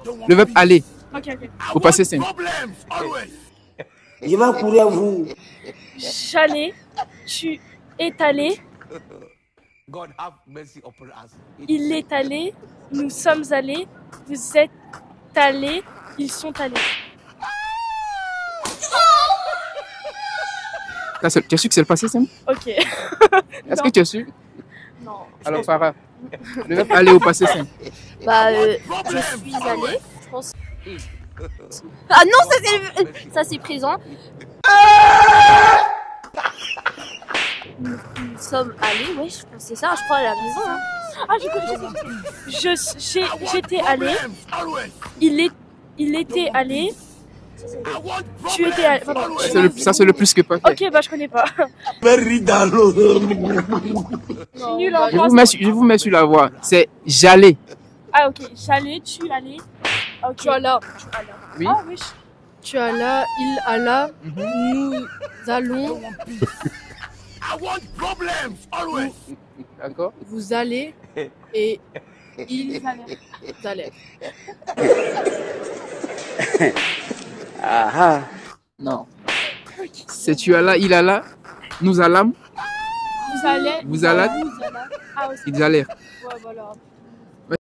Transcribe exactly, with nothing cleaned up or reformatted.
Le verbe aller. Ok, ok. Au passé simple. Je vais courir à vous. J'allais, tu es allé, il est allé, nous sommes allés, vous êtes allés, ils sont allés. Là, c'est- tu as su que c'est le passé simple? Ok. Est-ce Non. que tu as su? Non. Alors, Farah, le verbe aller au passé simple. Bah, euh, je suis allée, je pense. Ah non, ça c'est, ça c'est présent. Nous, nous sommes allés, ouais, je- c'est ça, je crois, elle a raison. Hein. Ah, je connais. Je, j'ai- j'étais allé, il, est, il était allé, tu étais allé. Pardon. Ça, c'est le, ça, c'est le plus que parfait. Ok, bah je connais pas. Mais ris dans l'eau. Je suis nulle en Je vous, français. mets, sur- je vous mets sur la voie. C'est j'allais. Ah, ok. J'allais, tu allais. Ok. Tu alla, Oui. Ah, oui. tu alla, il alla, nous allons, D'accord. vous allez et ils allaient. Ah ah. Non. C'est tu as là, il a là, nous allâmes, Vous allez. vous allâtes, Ah, aussi. ils allèrent. Ouais, voilà.